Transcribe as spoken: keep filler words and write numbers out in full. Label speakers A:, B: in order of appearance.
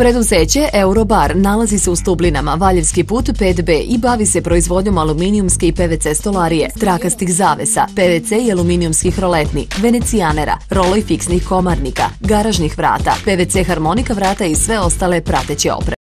A: Preduzeće Eurobar nalazi se u Stublinama, Valjevski put pet B i bavi se proizvodnjom aluminijumske i P V C stolarije, trakastih zavesa, P V C i aluminijumskih roletni, venecijanera, roloj fiksnih komarnika, garažnih vrata, P V C harmonika vrata i sve ostale prateće opreme.